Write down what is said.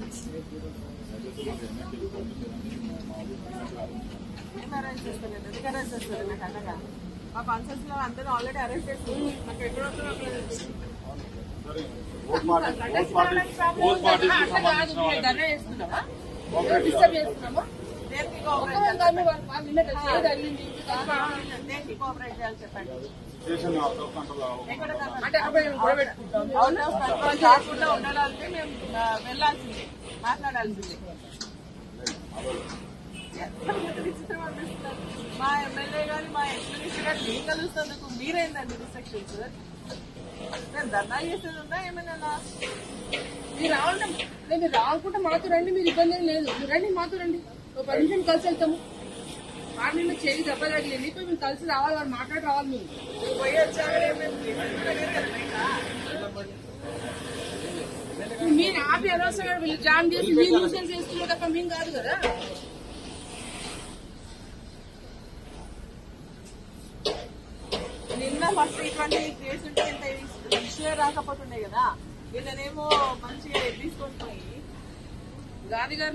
ఏం అరెస్ట్ చేస్తారు? ఎందుకు అరెస్ట్ చేస్తారు? నాకు అన్నగా మా కాన్సెన్స్ లో అందరూ ఆల్రెడీ అరెస్ట్ చేస్తారు. నాకు ఎక్కడొక్కడో కోఆపరేట్ చేయాలి చెప్పండి. కాకుండా ఉండాలంటే మేము వెళ్లాల్సిందే, మాట్లాడాల్సిందే. విచిత్రం అనిపిస్తున్నారు. మా ఎమ్మెల్యే గారు మా ఎక్స్ప్లెనేషన్ గారు మీరు కలుస్తున్నందుకు మీరేందండి రిస్ట్రిక్షన్స్? నేను ధర్నా చేసేది ఉందా ఏమైనా? మీరు రావండి, మీరు రాకుండా మాతో రండి, మీరు ఇబ్బంది ఏం లేదు. మీరు రండి, మాతో రండి, ఒక 10 నిమిషాలు కలిసి వెళ్తాము. మార్నింగ్ చేయి దెబ్బ తగిలింది, ఇప్పుడు మేము కలిసి రావాలి, వాళ్ళు మాట్లాడి రావాలి. మేము పోయి వచ్చాకనే మీరు ఆపి అనవసరంగా వీళ్ళు జామ్ చేసి మీరు న్యూసెన్స్ చేస్తున్నారు తప్ప మేము కాదు కదా. నిన్న ఫస్ట్ ఇటువంటి కేసు ఉంటే ఇంత ఇష్యూ రాకపోతుండే కదా. వీళ్ళనేమో మంచిగా తీసుకొని పోయి గాది గారు